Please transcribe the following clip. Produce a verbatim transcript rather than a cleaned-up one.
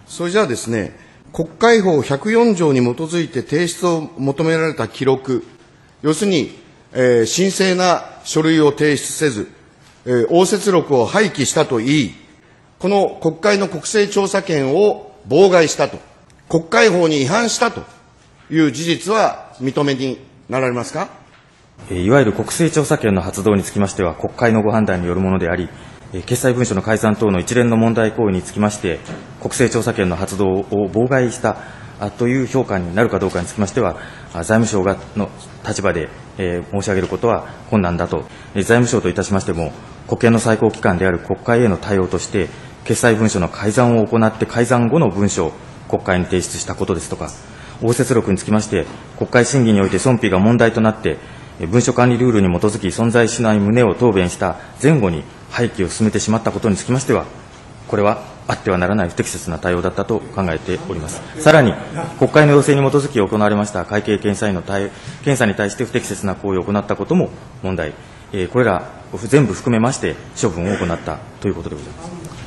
それじゃあですね、国会法ひゃくよん条に基づいて提出を求められた記録、要するに、えー、神聖な書類を提出せず、えー、応接録を廃棄したといい、この国会の国政調査権を妨害したと、国会法に違反したという事実は認めになられますか。 いわゆる国政調査権の発動につきましては、国会のご判断によるものであり、決裁文書の改ざん等の一連の問題行為につきまして、国政調査権の発動を妨害したという評価になるかどうかにつきましては、財務省がの立場で、えー、申し上げることは困難だと、財務省といたしましても、国権の最高機関である国会への対応として、決裁文書の改ざんを行って、改ざん後の文書を国会に提出したことですとか、応接録につきまして、国会審議において損否が問題となって、文書管理ルールに基づき存在しない旨を答弁した前後に廃棄を進めてしまったことにつきましては、これはあってはならない不適切な対応だったと考えております。さらに、国会の要請に基づき行われました会計検査院の対検査に対して不適切な行為を行ったことも問題、えー、これら全部含めまして処分を行ったということでございます。